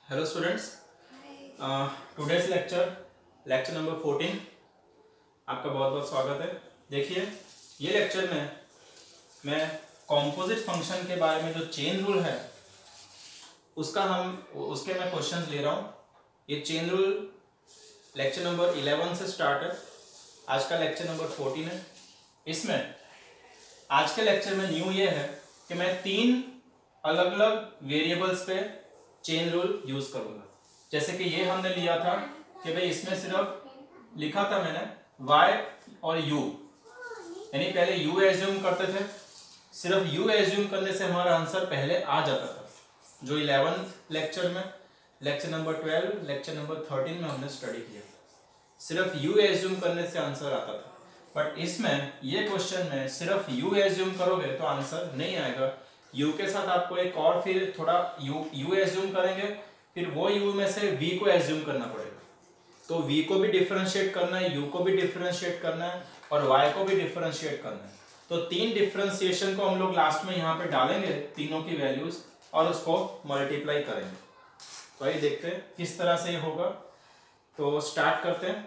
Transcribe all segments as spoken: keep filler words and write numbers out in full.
Hello students, today's lecture lecture number fourteen आपका बहुत बहुत स्वागत है। देखिए, ये लेक्चर में मैं कॉम्पोजिट फंक्शन के बारे में जो चेन रूल है उसका हम उसके मैं क्वेश्चंस ले रहा हूँ। ये chain rule lecture number eleven से स्टार्ट है, आज का लेक्चर नंबर फोर्टीन है। इसमें आज के लेक्चर में न्यू ये है कि मैं तीन अलग अलग वेरिएबल्स पे चेन रूल यूज करूंगा। जैसे कि ये हमने लिया था कि भाई इसमें सिर्फ लिखा था मैंने y और u, यानी पहले u एज्यूम करते थे, सिर्फ u एज्यूम करने से हमारा आंसर पहले आ जाता था। जो इलेवन लेक्चर में lecture number twelve lecture number thirteen में हमने स्टडी किया, सिर्फ u एज्यूम करने से आंसर आता था। बट इसमें ये क्वेश्चन में सिर्फ u एज्यूम करोगे तो आंसर नहीं आएगा। u के साथ आपको एक और फिर थोड़ा u u एज्यूम करेंगे, फिर वो u में से v को एज्यूम करना पड़ेगा। तो v को भी डिफरेंशिएट करना है, u को भी डिफरेंशिएट करना है और y को भी डिफरेंशिएट करना है। तो तीन डिफरेंशिएशन को हम लोग लास्ट में यहाँ पे डालेंगे, तीनों की वैल्यूज, और उसको मल्टीप्लाई करेंगे। तो आइए देखते हैं किस तरह से ये होगा। तो स्टार्ट करते हैं।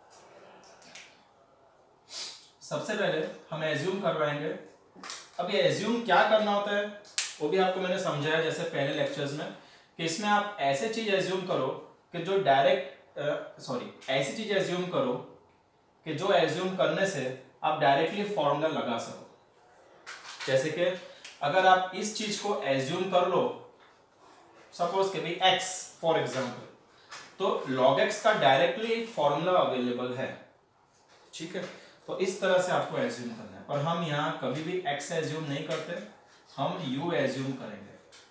सबसे पहले हम एज्यूम करवाएंगे। अब ये एज्यूम क्या करना होता है वो भी आपको मैंने समझाया जैसे पहले लेक्चर्स में, कि इसमें आप ऐसे चीज एज्यूम करो कि जो डायरेक्ट सॉरी ऐसी चीज एज्यूम करो कि जो एज्यूम करने से आप डायरेक्टली फॉर्मूला लगा सको। जैसे कि अगर आप इस चीज को एज्यूम कर लो, सपोज कि भाई x फॉर एग्जांपल, तो log x का डायरेक्टली फॉर्मूला अवेलेबल है, ठीक है। तो इस तरह से आपको एज्यूम करना है। और हम यहाँ कभी भी x एज्यूम नहीं करते, हम u एज्यूम करेंगे,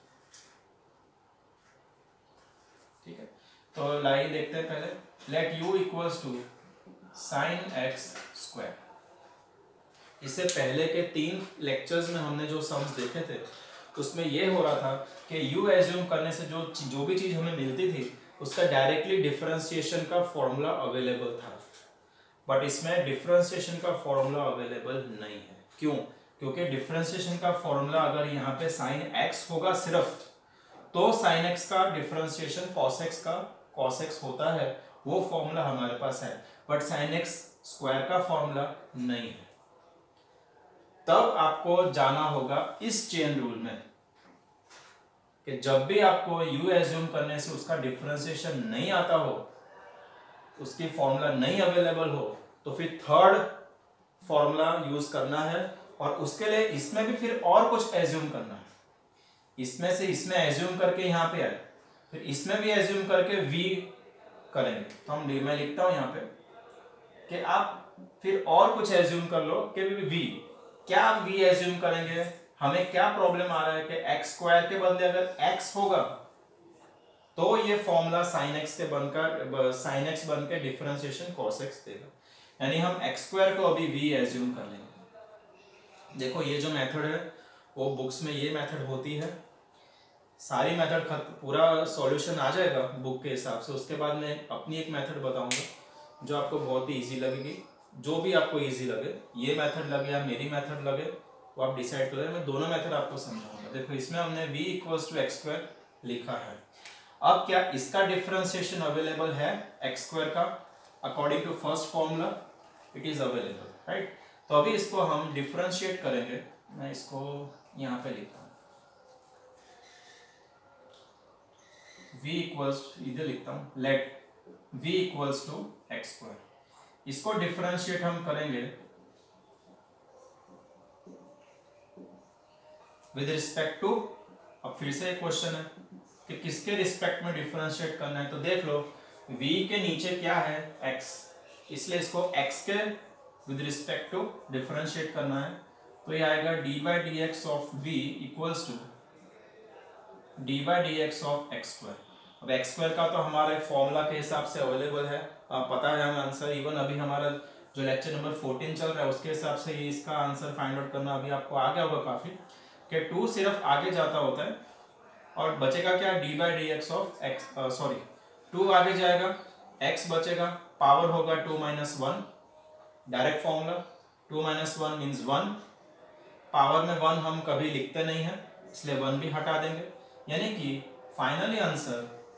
ठीक है। तो लाइन देखते हैं पहले। Let u equals to sine x square. इससे पहले के तीन लेक्चर्स में हमने जो सम्स देखे थे उसमें ये हो रहा था कि u एज्यूम करने से जो जो भी चीज हमें मिलती थी उसका डायरेक्टली डिफरेंशिएशन का फॉर्मूला अवेलेबल था। बट इसमें डिफरेंशिएशन का फॉर्मूला अवेलेबल नहीं है। क्यों? क्योंकि डिफरेंशिएशन का फॉर्मूला अगर यहाँ पे साइन एक्स होगा सिर्फ, तो साइन एक्स का डिफरेंशिएशन कॉस एक्स का कॉस एक्स होता है, वो फॉर्मूला हमारे पास है। बट साइन एक्स स्क्वायर का फॉर्मूला नहीं है। तब आपको जाना होगा इस चेन रूल में कि जब भी आपको u एज्यूम करने से उसका डिफरेंशिएशन नहीं आता हो, उसकी फॉर्मूला नहीं अवेलेबल हो, तो फिर थर्ड फॉर्मूला यूज करना है। और उसके लिए इसमें भी फिर और कुछ एज्यूम करना है। इसमें से इसमें एज्यूम करके यहाँ पे आए, फिर इसमें भी एज्यूम करके v करेंगे। तो हम मैं लिखता हूं यहाँ पे कि आप फिर और कुछ एज्यूम कर लो कि v क्या आप v एज्यूम करेंगे। हमें क्या प्रॉब्लम आ रहा है कि एक्स स्क्वायर के बदले अगर x होगा तो ये फॉर्मूला साइन एक्स के बनकर साइन एक्स बन के डिफरेंशिएशन कॉस एक्स देगा। यानी हम एक्स स्क्वायर को अभी v एज्यूम कर लेंगे। देखो, ये जो मेथड है वो बुक्स में ये मेथड होती है। सारी मेथड पूरा सॉल्यूशन आ जाएगा बुक के हिसाब से। उसके बाद मैं अपनी एक मेथड बताऊंगा जो आपको बहुत ही इजी लगेगी। जो भी आपको इजी लगे, ये मेथड लगे या मेरी मेथड लगे, वो आप डिसाइड करें। मैं दोनों मेथड आपको समझाऊंगा। देखो, इसमें हमने v equals to x square लिखा है। अब क्या इसका डिफरेंशिएशन अवेलेबल है एक्स स्क्वायर का? According to first formula it is available, right. तो अभी इसको हम डिफरेंशिएट करेंगे। मैं इसको यहाँ पे लिखता हूँ, v इक्वल्स इधर लिखता हूँ, let v equals to x square. इसको डिफरेंशिएट हम करेंगे विद रिस्पेक्ट टू, अब फिर से एक क्वेश्चन है कि किसके रिस्पेक्ट में डिफरेंशिएट करना है। तो देख लो, v के नीचे क्या है x, इसलिए इसको x के विद रिस्पेक्ट टू डिफरेंशिएट करना है। तो ये आएगा d by d x of v equals to d by d x of x square. अब एक्स स्क्वायर का तो हमारे फॉर्मूला के हिसाब से अवेलेबल है, आप पता है हमें आंसर। इवन अभी हमारा जो लेक्चर नंबर फोर्टीन चल रहा है उसके हिसाब से ये इसका आंसर फाइंड आउट करना अभी आपको आ गया होगा काफी, कि टू सिर्फ आगे जाता होता है और बचेगा क्या, d by d x of x, sorry two आगे जाएगा, x बचेगा, पावर होगा two minus one, direct formula two minus one means one. पावर में वन हम कभी लिखते नहीं है, इसलिए वन भी हटा देंगे। यानी कि finally answer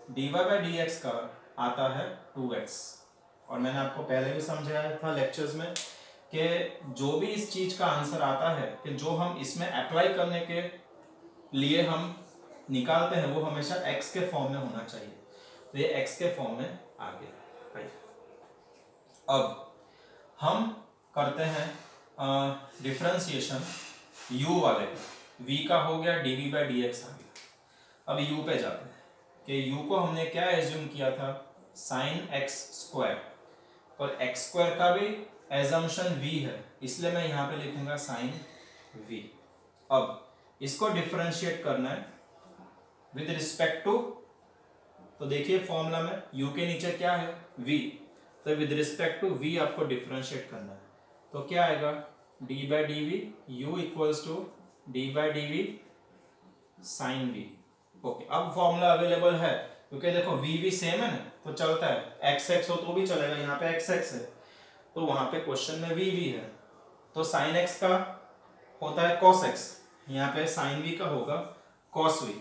d y by d x का आता है टू एक्स। और मैंने आपको पहले भी समझाया था लेक्चर्स में कि जो भी इस चीज का आंसर आता है कि जो हम इसमें अप्लाई करने के लिए हम निकालते हैं वो हमेशा x के फॉर्म में होना चाहिए। तो ये x के फॉर्म में आ गया। अब हम करते हैं डिफरेंशिएशन u वाले का, v का हो गया, dv बाई डी एक्स आ गया। अब u पे जाते हैं कि u को हमने क्या एज्यूम किया था, साइन एक्स स्क्वायर, और x स्क्वायर का भी एजम्पशन v है, इसलिए मैं यहाँ पे लिखूंगा साइन v। अब इसको डिफरेंशिएट करना है विद रिस्पेक्ट टू, तो देखिए फॉर्मूला में u के नीचे क्या है v, तो विद रिस्पेक्ट टू v आपको डिफरेंशिएट करना है। तो क्या आएगा, d by d v u equals to d by d v sine v। Okay, अब फॉर्मूला अवेलेबल है क्योंकि देखो v भी सेम है ना, तो चलता है, x x हो तो भी चलेगा, यहाँ पे x x है तो वहां पे क्वेश्चन में v भी है, तो साइन x का होता है cos x, यहाँ पे साइन v का होगा cos v।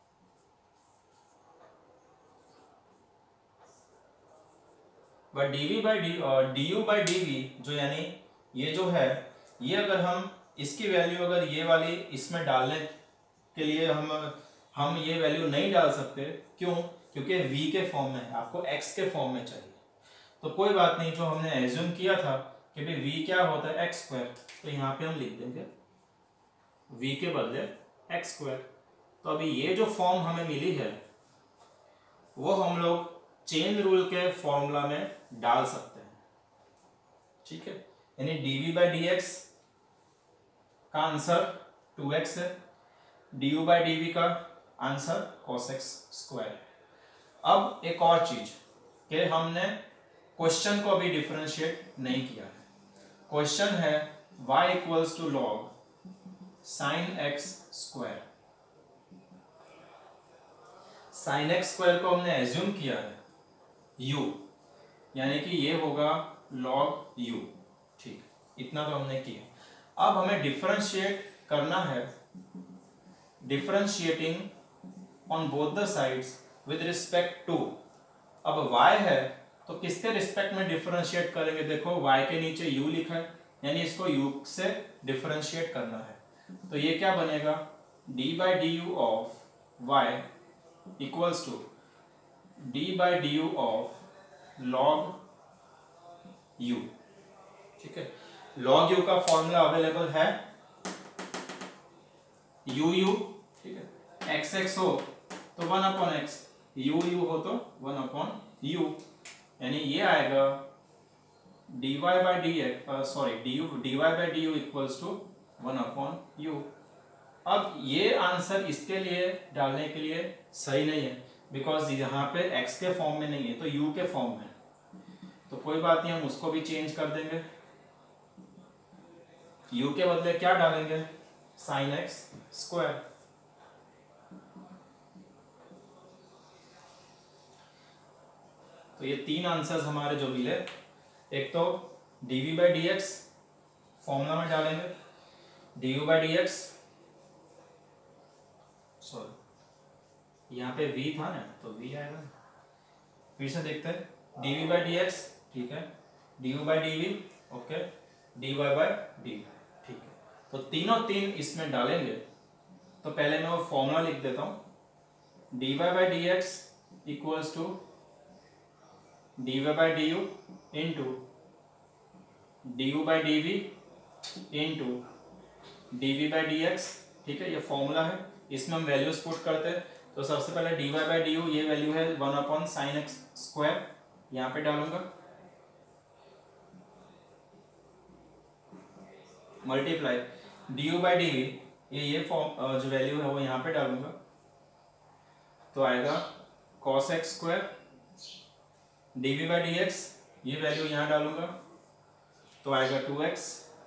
बट dv by d du by dv जो यानी ये जो है, ये अगर हम इसकी वैल्यू अगर ये वाली इसमें डालने के लिए हम हम ये वैल्यू नहीं डाल सकते, क्यों, क्योंकि v के फॉर्म में है, आपको x के फॉर्म में चाहिए। तो कोई बात नहीं, जो हमने एज्यूम किया था कि भाई v क्या होता है एक्स स्क्वायर, तो यहाँ पे हम लिख देंगे v के बदले एक्स स्क्वायर। तो अभी ये जो फॉर्म हमें मिली है वो हम लोग चेन रूल के फॉर्मूला में डाल सकते हैं, ठीक है। यानी dv बाई डी एक्स का आंसर टू एक्स है, du बाई डी वी का आंसर cos x स्क्वायर। अब एक और चीज कि हमने क्वेश्चन को अभी डिफरेंशिएट नहीं किया है। क्वेश्चन है y equals to log sine x square. Sine x square को हमने एज्यूम किया है u, यानी कि ये होगा log u, ठीक, इतना तो हमने किया। अब हमें डिफरेंशिएट करना है, differentiating on both the sides with respect to. अब y है तो किसके रिस्पेक्ट में डिफरेंशिएट करेंगे, देखो y के नीचे u लिखा है, यानी इसको u से डिफरेंशिएट करना है। तो ये क्या बनेगा, d by d u of y equals to d by d u of log u, ठीक है। log u का फॉर्मूला अवेलेबल है u u, ठीक है, x x हो तो one upon x, u u हो तो वन अपॉन u, यानी ये आएगा dy by d x, sorry du dy by d u equals to one upon u। अब ये आंसर इसके लिए डालने के लिए सही नहीं है, बिकॉज यहाँ पे x के फॉर्म में नहीं है तो u के फॉर्म में, तो कोई बात नहीं, हम उसको भी चेंज कर देंगे। u के बदले क्या डालेंगे, साइन एक्स स्क्वायर। तो ये तीन आंसर्स हमारे जो मिले, एक तो dv by d x formula में डालेंगे, du by d x, sorry यहाँ पे v था ना तो v आएगा, फिर से देखते हैं, dv बाई डी एक्स, ठीक है, du by d v, okay, dy by d, ठीक है। तो तीनों तीन इसमें डालेंगे, तो पहले मैं वो फॉर्मूला लिख देता हूँ, dy by d x equals to dy by d u into du by d v into dv by d x, ठीक है, ये फॉर्मूला है, इसमें हम वैल्यूज पुट करते हैं। तो सबसे पहले dy बाई डी यू, ये वैल्यू है one upon sine x square, यहाँ पे डालूंगा, multiply du by d v, ये ये फॉर्म जो वैल्यू है वो यहाँ पे डालूंगा, तो आएगा cos x square, dv by d x, ये वैल्यू यहाँ डालूंगा तो आएगा टू एक्स।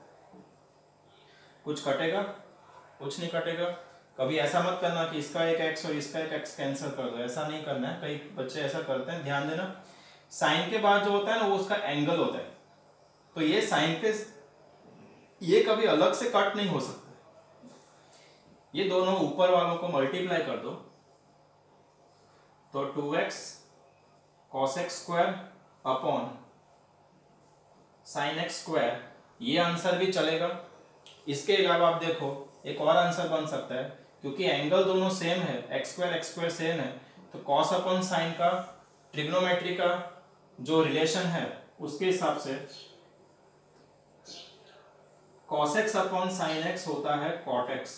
कुछ कटेगा, कुछ नहीं कटेगा। कभी ऐसा मत करना कि इसका एक x और इसका एक x कैंसिल कर दो, ऐसा नहीं करना है, कई बच्चे ऐसा करते हैं, ध्यान देना। साइन के बाद जो होता है ना वो उसका एंगल होता है, तो ये साइन के ये कभी अलग से कट नहीं हो सकता। ये दोनों ऊपर वालों को मल्टीप्लाई कर दो तो two x cos x square upon sine x square, ये आंसर भी चलेगा। इसके अलावा आप देखो एक और आंसर बन सकता है, क्योंकि एंगल दोनों सेम है, x square x square same है, तो कॉस अपॉन साइन का ट्रिग्नोमेट्री का जो रिलेशन है उसके हिसाब से cos x upon sine x होता है कॉट एक्स।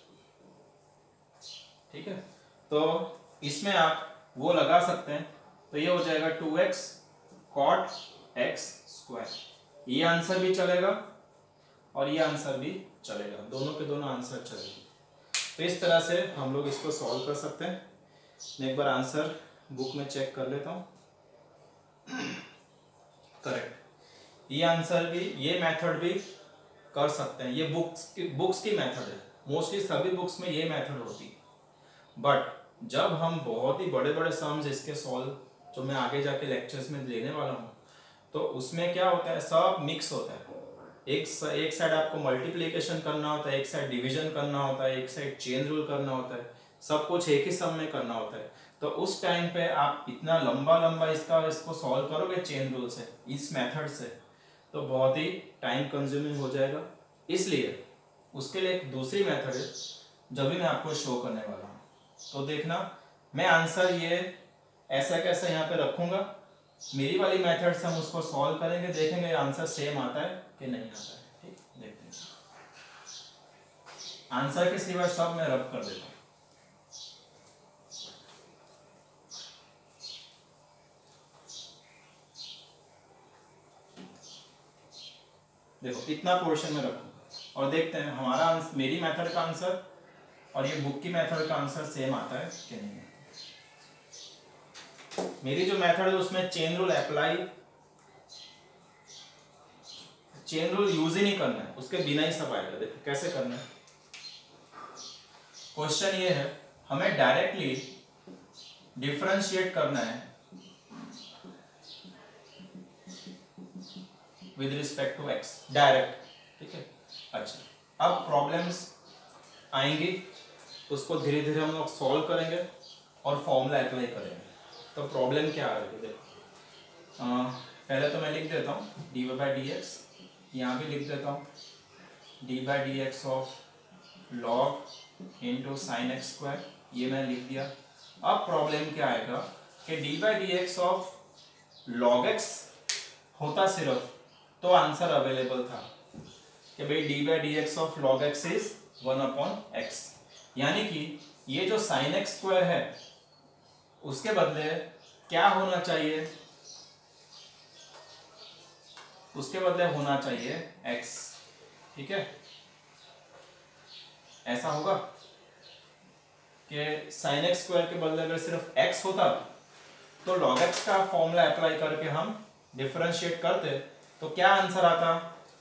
ठीक है, तो इसमें आप वो लगा सकते हैं, तो ये हो जाएगा two x cot x square. ये आंसर भी चलेगा और ये आंसर भी चलेगा, दोनों के दोनों आंसर चलेंगे। तो इस तरह से हम लोग इसको सॉल्व कर सकते हैं। मैं एक बार आंसर बुक में चेक कर लेता हूँ। करेक्ट, ये आंसर भी, ये मेथड भी कर सकते हैं। ये बुक्स की बुक्स की मेथड है, मोस्टली सभी बुक्स में ये मेथड होती है। बट जब हम बहुत ही बड़े बड़े सम्स इसके सॉल्व, जो मैं आगे जाके लेक्चर्स में लेने वाला हूँ, तो उसमें क्या होता है, सब मिक्स होता है। एक एक साइड आपको मल्टीप्लिकेशन करना होता है, एक साइड डिवीजन करना होता है, एक साइड चेन रूल करना होता है, सब कुछ एक ही सम में करना होता है। तो उस टाइम पे आप इतना लंबा लंबा इसका इसको सॉल्व करोगे चेन रूल से, इस मेथड से, तो बहुत ही टाइम कंज्यूमिंग हो जाएगा। इसलिए उसके लिए एक दूसरी मेथड है जो भी मैं आपको शो करने वाला हूँ। तो देखना, मैं आंसर ये ऐसा कैसा यहाँ पे रखूँगा, मेरी वाली मेथड से हम उसको सॉल्व करेंगे, देखेंगे आंसर सेम आता है कि नहीं आता है। ठीक, देखते हैं। आंसर के सिवाय सब मैं रब कर देता हूँ। देखो इतना पोर्शन में रखूंगा और देखते हैं हमारा आंसर, मेरी मेथड का आंसर और ये बुक की मेथड का आंसर सेम आता है कि नहीं। मेरी जो मेथड है उसमें chain rule apply, chain rule use ही नहीं करना है, उसके बिना ही सब आएगा। देखो कैसे करना है। क्वेश्चन ये है, हमें डायरेक्टली डिफरेंशिएट करना है with respect to x, direct. ठीक है, अच्छा, अब प्रॉब्लम्स आएंगी, उसको धीरे धीरे हम लोग सॉल्व करेंगे और फॉर्मूला अप्लाई करेंगे। तो प्रॉब्लम क्या आ रही है, देखो पहले तो मैं लिख देता हूँ d y by d x, यहाँ भी लिख देता हूँ d by d x of log into sine x square, ये मैं लिख दिया। अब प्रॉब्लम क्या आएगा कि d by d x of log x होता सिर्फ तो आंसर अवेलेबल था कि भाई d by d x of log x is one upon x, यानी कि ये जो साइन एक्स स्क्वायर है उसके बदले क्या होना चाहिए, उसके बदले होना चाहिए x। ठीक है, ऐसा होगा कि साइन एक्स स्क्वायर के बदले अगर सिर्फ x होता तो log x का फॉर्मूला अप्लाई करके हम डिफरेंशिएट करते तो क्या आंसर आता,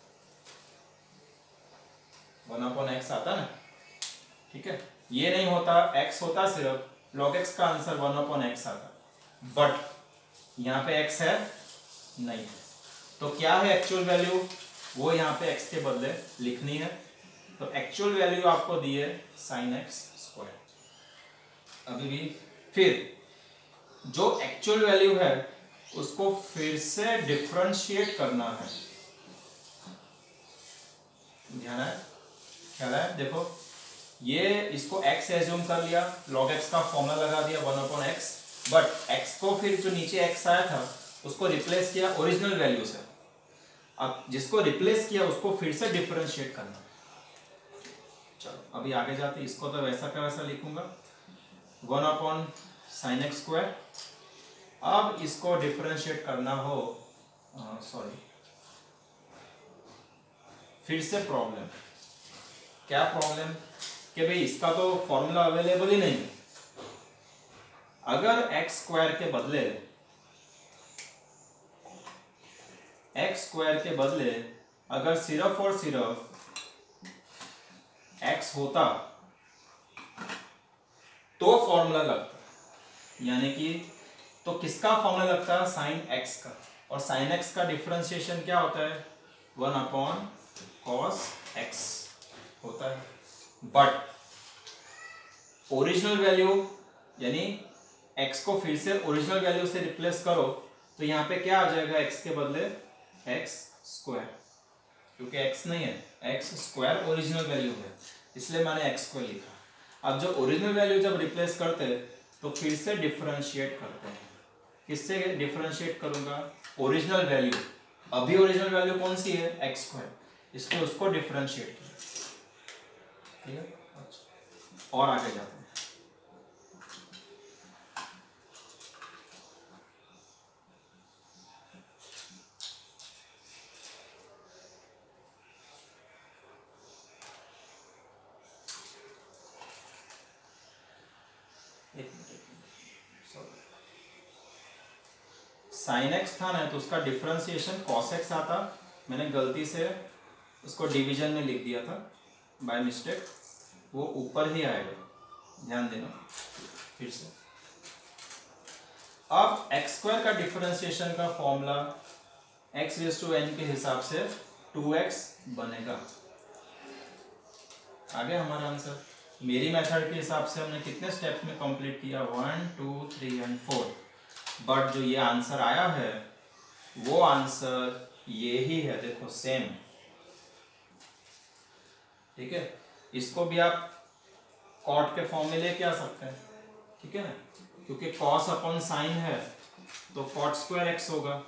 वन अपॉन एक्स आता ना। ठीक है, ये नहीं होता, x होता सिर्फ, log x का आंसर वन अपॉन एक्स आता, बट यहाँ पे x है नहीं है, तो क्या है एक्चुअल वैल्यू, वो यहाँ पे x के बदले लिखनी है। तो एक्चुअल वैल्यू आपको दी है साइन एक्स स्क्वायर। अभी भी फिर जो एक्चुअल वैल्यू है उसको फिर से डिफरेंशिएट करना है, ध्यान है, ख्याल है। देखो ये इसको x एज्यूम कर लिया, log x का फॉर्मूला लगा दिया one upon x, but x को फिर जो नीचे x आया था उसको रिप्लेस किया ओरिजिनल वैल्यू से। अब जिसको रिप्लेस किया उसको फिर से डिफरेंशिएट करना। चलो अभी आगे जाते, इसको तो वैसा का वैसा लिखूंगा one upon sine x square. अब इसको डिफरेंशिएट करना हो, सॉरी फिर से प्रॉब्लम, क्या प्रॉब्लम कि भाई इसका तो फॉर्मूला अवेलेबल ही नहीं। अगर एक्स स्क्वायर के बदले एक्स स्क्वायर के बदले अगर सिर्फ और सिर्फ x होता तो फॉर्मूला लगता, यानी कि तो किसका फॉर्मूला लगता, साइन x का, और साइन x का डिफरेंशिएशन क्या होता है, वन अपॉन कॉस x होता है। बट ओरिजिनल वैल्यू यानी x को फिर से ओरिजिनल वैल्यू से रिप्लेस करो तो यहाँ पे क्या आ जाएगा, x के बदले एक्स स्क्वायर, क्योंकि x नहीं है, एक्स स्क्वायर ओरिजिनल वैल्यू है, इसलिए मैंने x स्क्वायर लिखा। अब जब ओरिजिनल वैल्यू जब रिप्लेस करते हैं तो फिर से डिफरेंशिएट करते हैं। किससे डिफरेंशिएट करूंगा, ओरिजिनल वैल्यू, अभी ओरिजिनल वैल्यू कौन सी है, एक्स स्क्वायर, इसलिए उसको डिफरेंशिएट किया। ठीक है, अच्छा और आगे जाते हैं। साइन एक्स था ना, तो उसका डिफरेंशिएशन कॉस एक्स आता, मैंने गलती से उसको डिवीजन में लिख दिया था बाय मिस्टेक, वो ऊपर ही आएगा, ध्यान देना फिर से। अब एक्स स्क्वायर का डिफरेंशिएशन का formula x raise to n के हिसाब से टू एक्स बनेगा। आगे हमारा आंसर मेरी मेथड के हिसाब से हमने कितने स्टेप्स में कंप्लीट किया, one two three and four, but जो ये आंसर आया है वो आंसर ये ही है, देखो सेम। ठीक है, इसको भी आप कॉट के फॉर्म में लेके आ सकते हैं, ठीक है ना, क्योंकि कॉस अपॉन साइन है तो कॉट स्क्वायर एक्स होगा,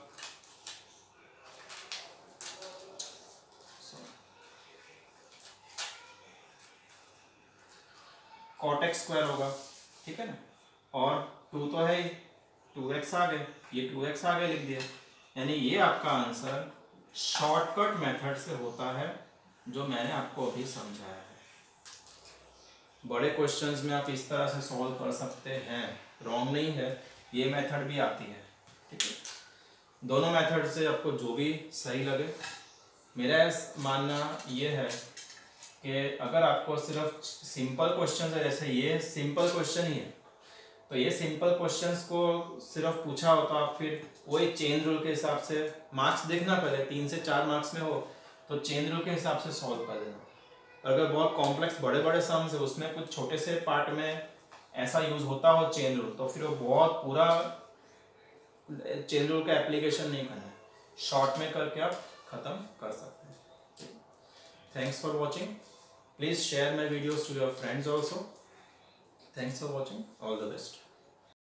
कॉट एक्स स्क्वायर होगा, ठीक है ना, और टू तो है ही, टू एक्स आ गए, ये टू एक्स आगे लिख दिया, यानी ये आपका आंसर शॉर्टकट मेथड से होता है जो मैंने आपको अभी समझाया है। बड़े क्वेश्चंस में आप इस तरह से सॉल्व कर सकते हैं, रॉन्ग नहीं है, ये मेथड भी आती है। ठीक है, दोनों मेथड से आपको जो भी सही लगे। मेरा मानना ये है कि अगर आपको सिर्फ सिंपल क्वेश्चन है, जैसे ये सिंपल क्वेश्चन ही है, तो ये सिंपल क्वेश्चंस को सिर्फ पूछा हो तो आप फिर वही चेन रूल के हिसाब से मार्क्स देखना, पहले तीन से चार मार्क्स में हो तो चेन रूल के हिसाब से सॉल्व कर देना। और अगर बहुत कॉम्प्लेक्स बड़े बड़े सम्स है, उसमें कुछ छोटे से पार्ट में ऐसा यूज होता हो चेन रूल, तो फिर वो बहुत पूरा चेन रूल का एप्लीकेशन नहीं करना है, शॉर्ट में करके आप खत्म कर सकते हैं। Thanks for watching, please share my videos to your friends also. Thanks for watching. All the best.